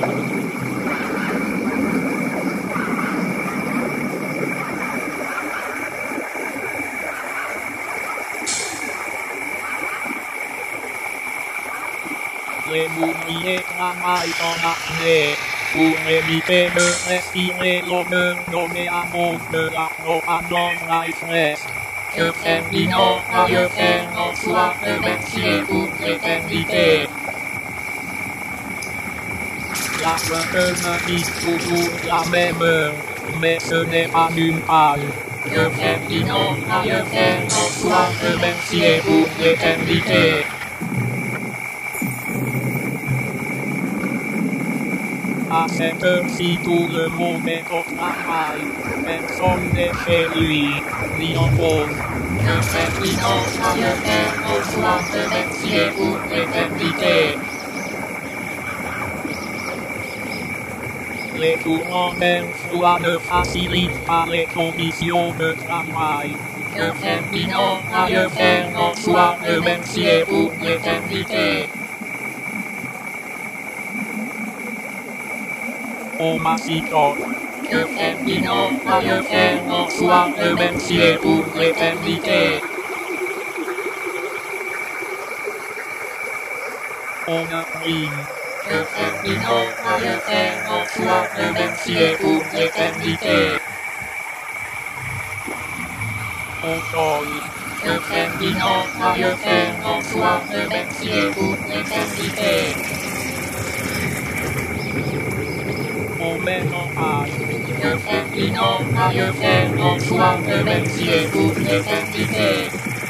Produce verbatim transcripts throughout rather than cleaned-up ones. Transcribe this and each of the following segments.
Les ouvriers travaillent en apnée pour éviter de respirer l'odeur nommée amour de la propagande la fraîche. Que Ferdinand a eu faire en soi remercier pour l'éternité. La chanteuse dit toujours la même heure, mais ce n'est pas une page. Que Ferdinand a eu faire en soi remercier pour l'éternité. À cette heure-ci, tout le monde est au travail. Personne n'est chez lui, ni en pause. Que Ferdinand a eu faire en soi remercier pour l'éternité. Les courants d'air froid ne facilitent pas les conditions de travail. Que Ferdinand a eu faire en soi remercier pour l'éternité. On massicote. Que Ferdinand a eu faire en soi remercier pour l'éternité. On imprime. Que Ferdinand a eu faire en soi remercier pour l'éternité. On colle. Que Ferdinand a eu faire en soi remercier pour l'éternité. On met en page. Que Ferdinand a eu faire en soi remercier pour l'éternité.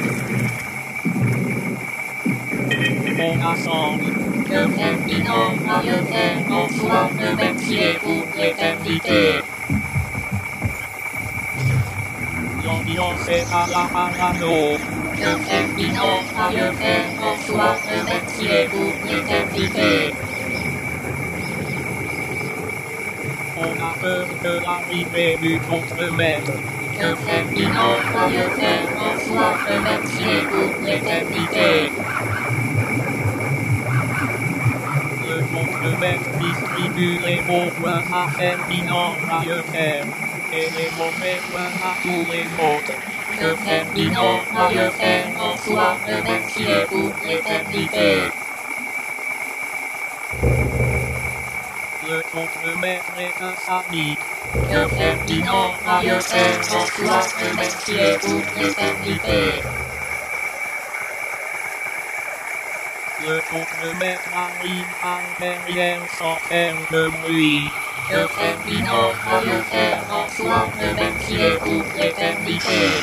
On assemble. Que Ferdinand a eu faire en soi remercier pour l'éternité. L'ambiance est à la parano. Que Ferdinand a eu faire en soi remercier pour l'éternité. On a peur de l'arrivée du contremaître. Que Ferdinand a eu faire en soi remercier pour l'éternité. Le contremaître distribue les bons points à Ferdinand a eu faire, et les mauvais points à tous les autres. Que Ferdinand a eu faire en soi remercier pour l'éternité. Le contremaître est un sadique. Que Ferdinand a eu faire en soi remercier pour l'éternité. Le contremaître arrive par derrière sans faire de bruit. Que Ferdinand a eu faire en soi remercier pour l'éternité.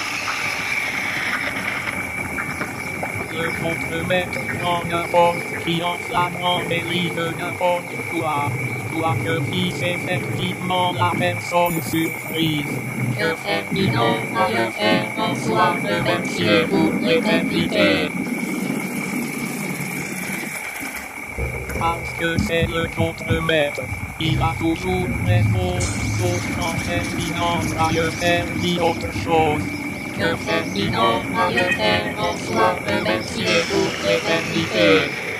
Le contremaître prend n'importe qui en flagrant délit de n'importe quoi, quoique puisse effectivement la personne surprise. Que Ferdinand a eu faire en soi remercier pour l'éternité. Parce que c'est le contremaître, il a toujours raison, sauf quand Ferdinand a eu faire dit autre chose. Que Ferdinand a eu faire en soi remercier pour l'éternité.